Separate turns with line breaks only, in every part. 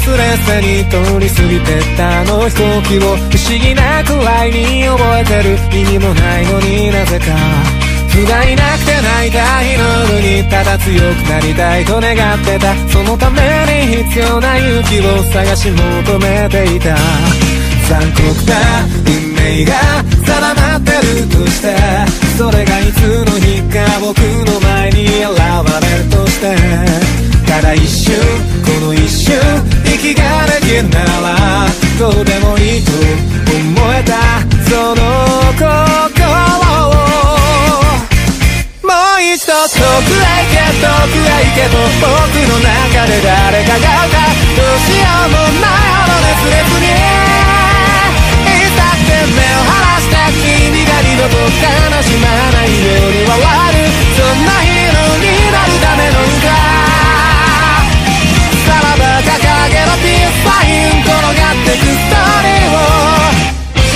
スレスに通り過ぎてったあの飛行機を不思議なくらいに覚えてる。意味もないのになぜか不甲斐なくて泣いた日の夜にただ強くなりたいと願ってた。そのために必要な勇気を探し求めていた。残酷な運命が定まってるとして、それがいつの日か僕の前に現れるとして、ただ一瞬この一瞬息ができるならどうでもいいと思えたその心をもう一度遠くへ行け遠くへ行けと僕の中で誰かが歌う。どうしようもないほど熱烈にいつだって目を離して君が二度と悲しまないように笑える。そんなヒーローになるための歌。さらば掲げろピースサイン転がってくストーリーを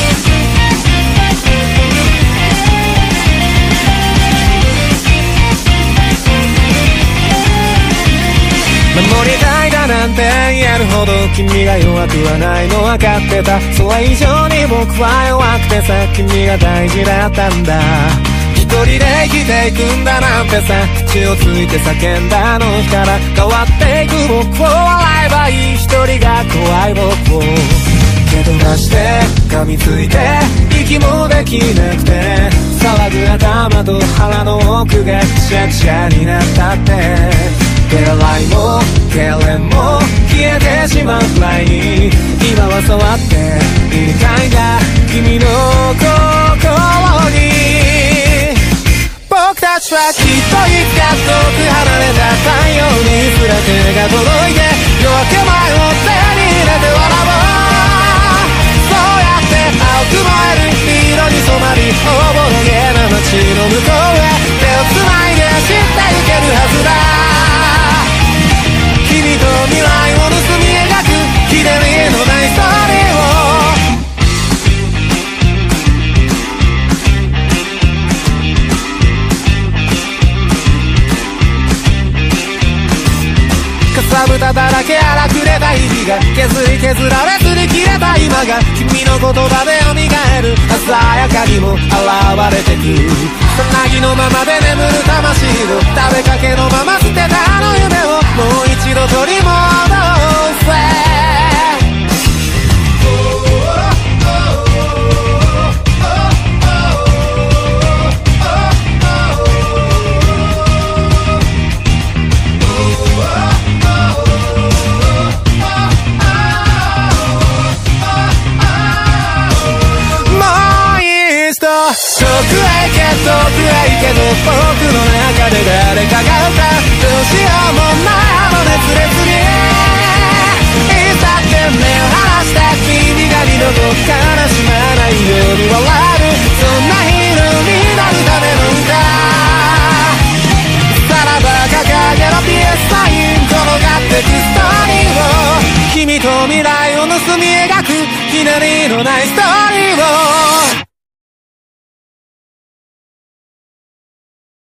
守りたいだなんて言えるほど君が弱くはないの分かってた。それ以上に僕は弱くてさ君が大事だったんだ。一人で生きていくんだなんてさ口をついて叫んだあの日から変わっていく僕を笑えばいい。一人が怖い僕を蹴飛ばして噛みついて息もできなくて騒ぐ頭と腹の奥がくしゃくしゃになったって手洗いも痙攣も消えてしまうくらいに今は触っていたいんだ君の心に。僕たちはきっといつか遠く離れた太陽にすら手が届いて夜明け前を手に入れて笑おう。そうやって青く燃える色に染まりおぼろげな街の向こうへ手をつないで走ってゆけるはずだ。君と未来を盗み描くひねりのないストーリーをかさぶただらけ荒くれた日々が削り削られすり切れた今が君の言葉で蘇る鮮やかにも現れてくさなぎのままで眠る魂を食べかけのまま捨てたあの夢をもう一度取り戻せ。遠くへ行け遠くへ行けと僕の中で誰かが歌う。どうしようもないあの熱烈にいつだって目を離して君が二度と悲しまないように笑える。そんなヒーローになるための歌。さらば掲げろピースサイン転がってくストーリーを君と未来を盗み描くひねりのないストーリー